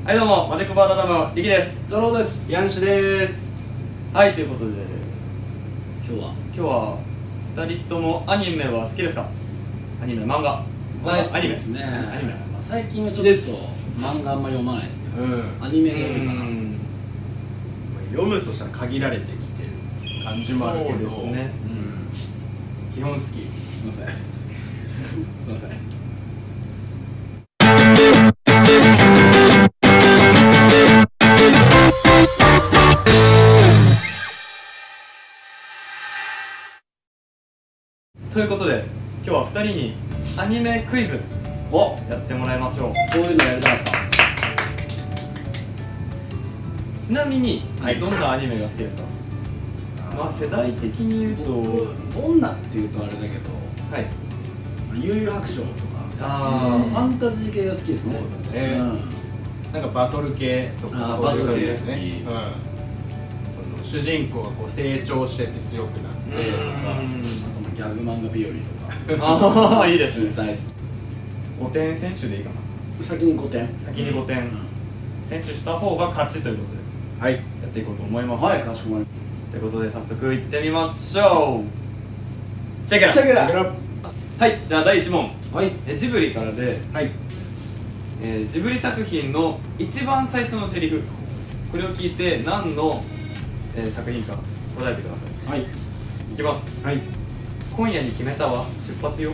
はい、どうもマジックバーダダムのリキです。 太郎です。 ヤンシです。 はい、ということで今日は2人ともアニメは好きですか？アニメ、漫画大好きですね。 アニメ最近はちょっと漫画あんま読まないですけど、アニメが多いかな。 読むとしたら限られてきてる感じもあるけど、 そうですね、 基本好き。 すいませんすいません。 ということで今日は2人にアニメクイズお、 やってもらいましょう。 そういうのやりたかった。 ちなみに、 はい、 どんなアニメが好きですか？まあ世代的に言うとどんなっていうとあれだけど、 はい、 悠々白書とかファンタジー系が好きですね。 そうだね、なんかバトル系とかそういう感じですね。その主人公がこう成長してって強くなってとか、あとギャグ漫画日和とか。 ああいいですね。 大好き。 5点選手でいいかな。 先に5点選手した方が勝ちということで、 はい、 やっていこうと思います。 はい、かしこまりましということで早速いってみましょう。チェケラ。 た。チェケラ。 はい、じゃあ第1問。 はい。 ジブリからで、 はい、 ジブリ作品の一番最初のセリフ、これを聞いて何の、作品か答えてください。 はい。 いきます。 はい。 今夜に決めたわ、出発よ。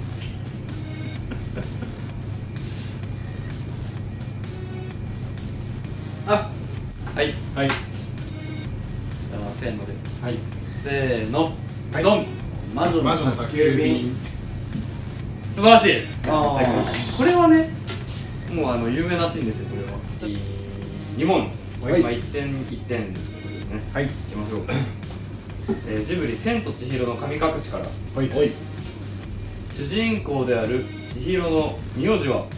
あ、 はい。 はい、 じゃあせーので。 はい、 せーの、 はい、 ドン。 魔女の宅急便。 素晴らしい。 あこれはね、もう有名らしいんですよ、これは。2問、 はい、 まあ、1点1点ということでね、 はい、 いきましょう。ジブリ千と千尋の神隠しから、 はい、 主人公である千尋の名字は？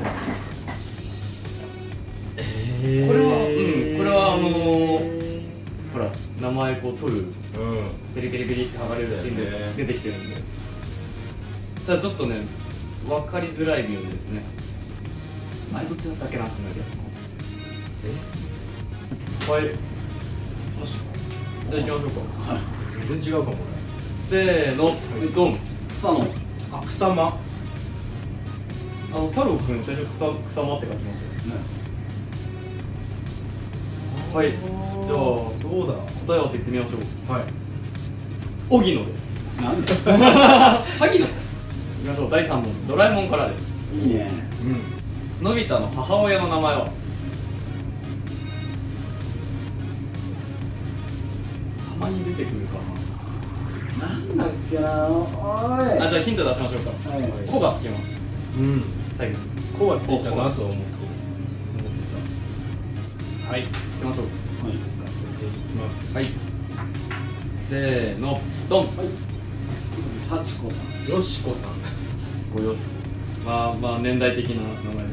これはほら名前こう取る、ペリペリペリって剥がれるシーンで出てきてるんで、ただちょっとね分かりづらい名字ですね。あれどっちだったっけなってなるやつ。はい、じゃあ行きましょうか。 全然違うかも。 せーの、ドン。 草の。 あ、草間。 太郎くん最初草間って書きましたよね。はい、じゃあそうだ。 答え合わせいってみましょう。 はい。 荻野です。 なんで？ 萩野。いきましょう。第3問、ドラえもんからです。 いいね。 のび太の母親の名前は？たまに出てくるかな。 なんだっけな。おい。 じゃあヒント出しましょうか。 はい。 子がつきます。最後に子はついたなとは思ってた。はい、 いきましょう。 はい。 いきます。 はい、せーの、ドン。 はい。幸子さん。 よしこさん。 ごよし。まあ年代的な名前です。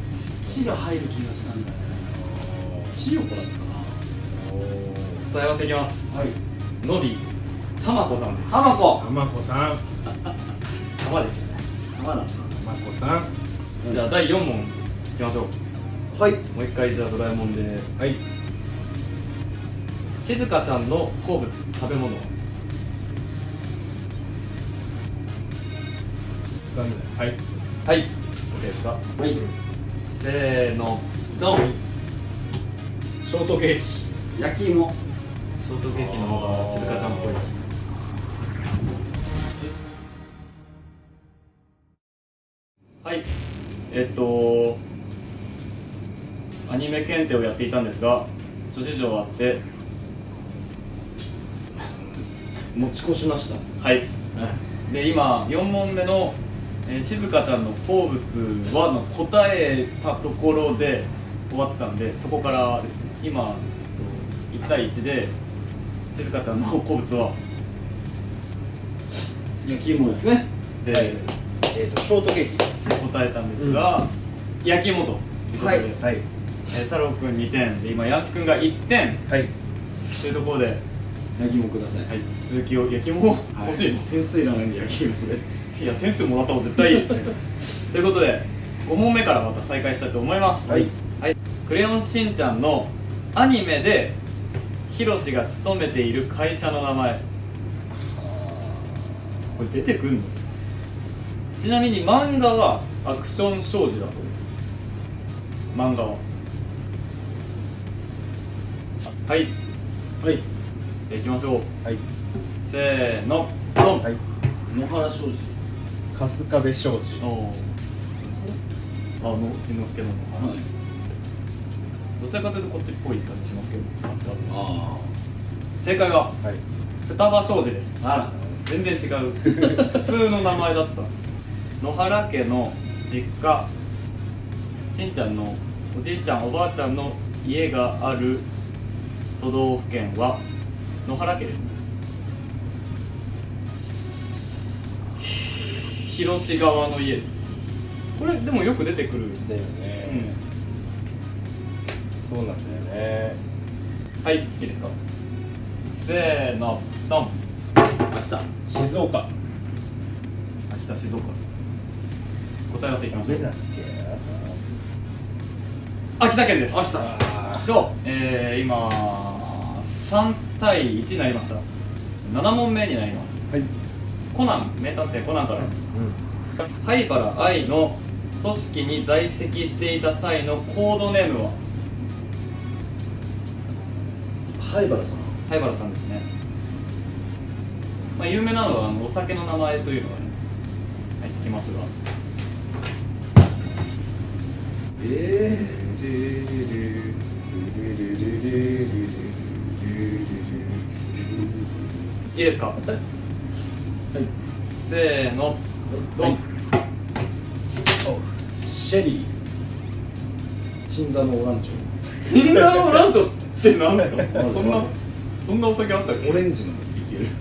血が入る気がしたんだよね。千代子だったか答え合わせいきます。 な。はい。 のびたまこさんです。 浜子。 たまこさん。 たまでしたね。 浜だった。 たまこさん。 じゃあ第4問いきましょう。 はい。 もう一回じゃあドラえもんで、 はい。 しずかちゃんの好物食べ物は？ ダメだよ。はい。 はい、 OK ですか？ はい。 せーの、ドン。 ショートケーキ。 焼き芋。 ショートケーキの方がしずかちゃんっぽいです。はい、アニメ検定をやっていたんですが諸事情あって持ち越しました。 はい、で今4問目の、しずかちゃんの好物はの答えたところで終わったんで、そこからですね、今1対1でしずかちゃんの好物は焼き芋ですね。 で、 はい、ショートケーキ。 答えたんですが、焼き芋ということで、 はい。はい。 太郎くん2点で今ヤンシ君が1点はい。 というところで、 焼き芋ください。 はい、続きを。焼き芋欲しいの？ 点数いらないんで焼き芋で。 いや、点数もらった方が絶対いいですね。ということで5問目からまた再開したいと思います。 はい。 はい。 クレヨンしんちゃんのアニメでヒロシが勤めている会社の名前。これ出てくんの？ちなみに漫画はアクション商事だそうです。漫画は。はい、 はい。 じゃあ行きましょう。 はい。 せーの、ドン。 はい。 野原商事。 春日部商事。 おー、しんのすけの。 はい。 どちらかというとこっちっぽい感じしますけど。 あ正解ははい。 双葉商事です。 あ。あら。 全然違う普通の名前だったんです。野原家の実家、しんちゃんのおじいちゃんおばあちゃんの家がある都道府県は野原家ですね。広志側の家です。これでもよく出てくる。 だよね。そうなんだよね。 はい、いいですか。せーの、ドン。 秋田。 静岡。 秋田、静岡。答え合わせいきましょう。 だっ秋田県です。 秋田。 そう、今3対1になりました。7問目になります。 け？はい。 コナン、名探偵コナンから、灰原哀の組織に在籍していた際のコードネームは？ 灰原さん。 灰原さんですね。まあ有名なのはお酒の名前というのがね入ってきますが、いいですか？はい、せーの、ドン。 シェリー。 新座のオランチシンガーのラントって何ですか？そんなお酒あったっけ？ オレンジのいける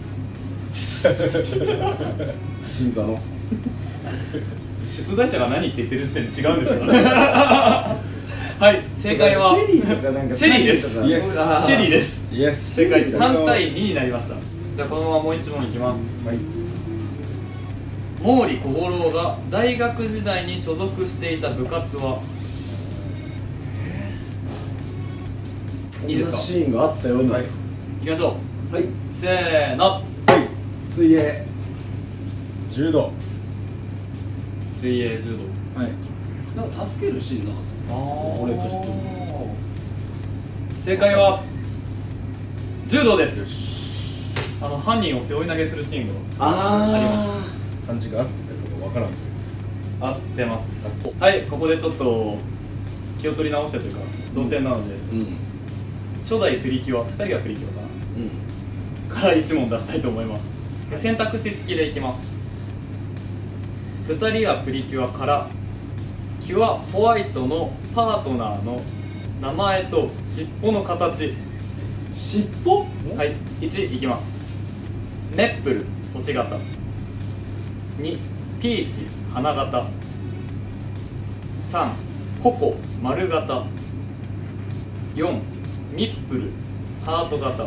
新座の出題者が何って言ってる時点で違うんですか？はい、正解はシェリーとかなんかシェリーです。シイエス。 ェリーです。 イエス。 正解。3対2になりました。じゃあこのままもう1問いきます。 はい。 毛利小五郎が大学時代に所属していた部活は？いいですか？ こんなシーンがあったような。はい。 いきましょう。せーの。 水泳。 柔道。 水泳、柔道。 はい。なんか助けるシーンなかった。俺と一緒。 正解は柔道です。犯人を背負い投げするシーンがあります。 漢字が合ってたかわからん。 合ってます。はい、ここでちょっと気を取り直してというか同点なので、初代プリキュア、2人がプリキュアかな、から1問出したいと思います。選択肢付きでいきます。2人はプリキュアからキュアホワイトのパートナーの名前と尻尾の形。 尻尾？ はい、1いきます。メップル星型、2ピーチ花形、3ココ丸型、4ミップルハート型。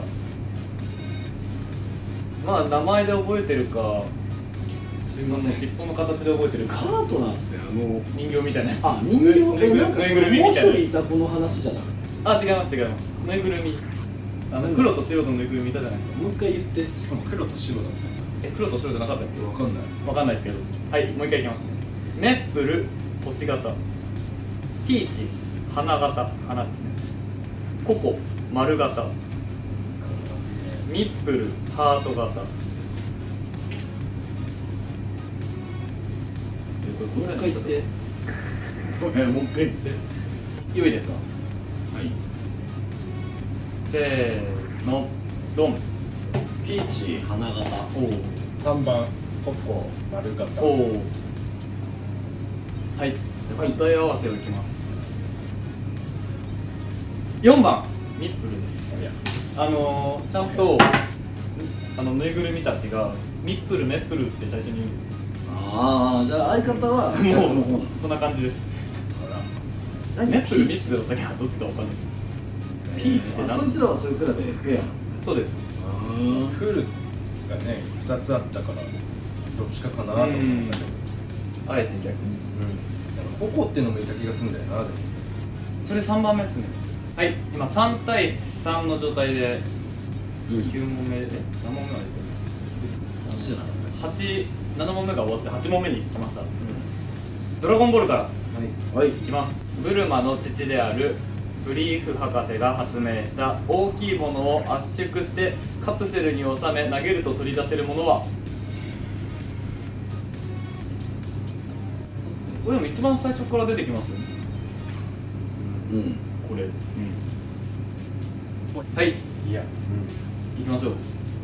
まあ名前で覚えてるか、すみません、尻尾の形で覚えてるか。 パートナーって人形みたいなやつ。 あ、人形。なんかぬいぐるみもう一みたいな。 人いた子の話じゃなくて。 あ、違います違います。ぬいぐるみ。黒と白のぬいぐるみいたじゃないですか。 もう一回言って。 しかも黒と白だっ黒と白じゃなかったっけ？ た。わかんない。 わかんないですけど。はい、もう一回いきます。メップル星型、ピーチ花型、花ですね。ココ丸型、ミップルハート型。 もう一回言って。 もう一回言って。良いですか？ はい。 せーの、ドン。 ピーチ花形。 3番ココ丸型。 おお。はい。答え合わせをいきます。4番ミップルです。ちゃんとぬいぐるみたちがミップルメップルって最初に言うんですよ。 ああ、じゃあ相方はもうそんな感じです。メップルミップルだったっけな、どっちかわかんない。ピーチって何？ そいつらはそいつらでフェア。 そうです。 フルがね2つあったからどっちかかなと思ったけど、 あえて逆に。 ココっていうのもいた気がするんだよな。でもそれ3番目ですね。はい、今3対3の状態で9問目で何問目までいってるの？7問目が終わって8問目に来ました。ドラゴンボールからいきます。ブルマの父であるブリーフ博士が発明した大きいものを圧縮してカプセルに収め投げると取り出せるものは？これでも一番最初から出てきますよね。これ、はい、 いや、 いきましょう。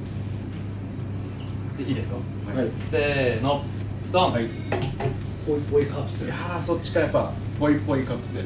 でいいですか？ はい、 せーの、ドン。 はい。 ホイポイカプセル。 いやー、そっちか。やっぱポイポイカプセル。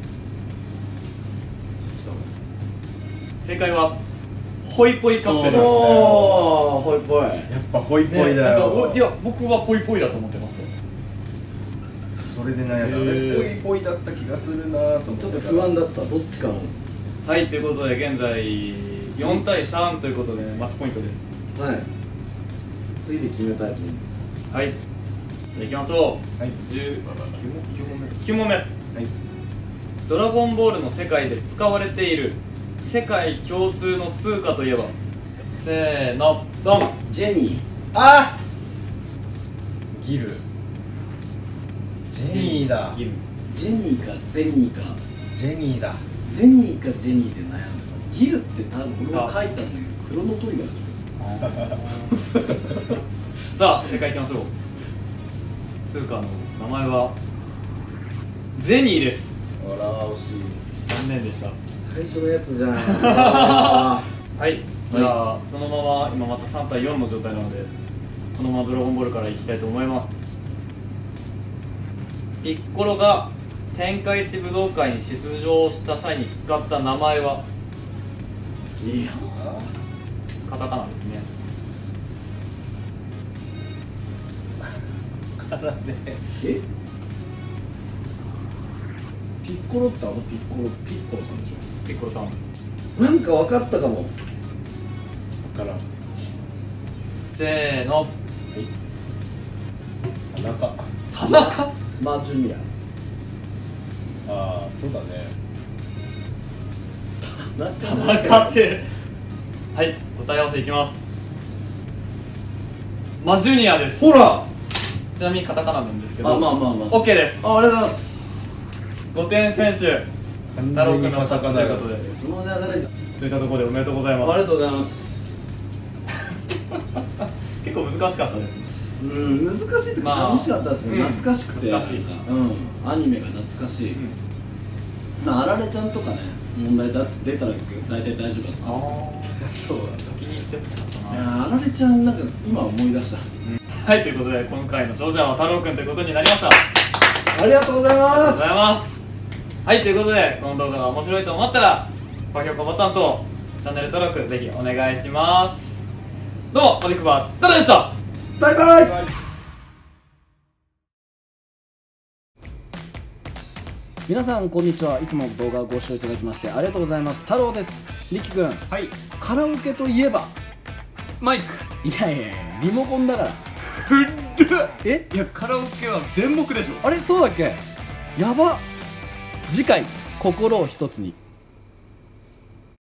正解はホイポイカプセルです。 おー、ホイポイ。 やっぱホイポイだなんよ。 かいや、僕はポイポイだと思ってました。 それで悩んだ。ポイポイだった気がするなーと思って。 ちょっと不安だった。どっちかの。 はい、ということで現在4対3ということでマッチポイントです。 はい。次で決めたいと思う。 はい、じゃあいきましょう。 はい。 9問目。 はい。 ドラゴンボールの世界で使われている世界共通の通貨といえば？せーの、ドン。 ジェニー。 あー、ギル。ジェニーだ。 ギル。 ジェニーかゼニーか。 ジェニーだ。 ゼニーかジェニーで悩んだ。ギルって多分俺が書いたんだけど、クロノトリガーでしょ。 さあ、正解いきましょう。通貨の名前はゼニーです。 あら、惜しい。 残念でした。 最初のやつじゃん。 はい、じゃあ、そのまま今また3対4の状態なのでこのままドラゴンボールからいきたいと思います。ピッコロが天下一武道会に出場した際に使った名前は？ いやカタカナですね。 えピッコロってピッコロさんでしピッコロさん。 ょ。なんか分かったかも。 だから。 せーの、 田中。 田中。 マージュニア。 ああ、そうだね。 田中って。はい、答え合わせいきます。マジュニアです。 ほら。 ちなみにカタカナなんですけど。 あ、まあ。 OK です。 ありがとうございます。 5点選手。 完太郎全に君の勝ちカタカナだということで。 その流れだ。 といったところでおめでとうございます。 ありがとうございます。 結構難しかったですね。 難しいってか楽しかったですね。懐かしくて。 懐かしい。 アニメが懐かしい。あられちゃんとかね、問題出たら大体大丈夫だった。 そうだ。 先に言ってほしかったいな。 やあられちゃんなんか今思い出した。 はい、ということで今回の勝者は太郎くんということになりました。 ありがとうございます。 ありがとうございます。はい、ということでこの動画が面白いと思ったら高評価ボタンとチャンネル登録ぜひお願いします。どうもマジックバー太郎でした。 バイバイ。皆さんこんにちは。いつも動画をご視聴いただきましてありがとうございます。太郎です。りきくん、 はい、 カラオケといえばマイク。 いやリモコンだから。 ふっえいやカラオケは電木でしょ。 あれそうだっけ。やば。次回心を一つに。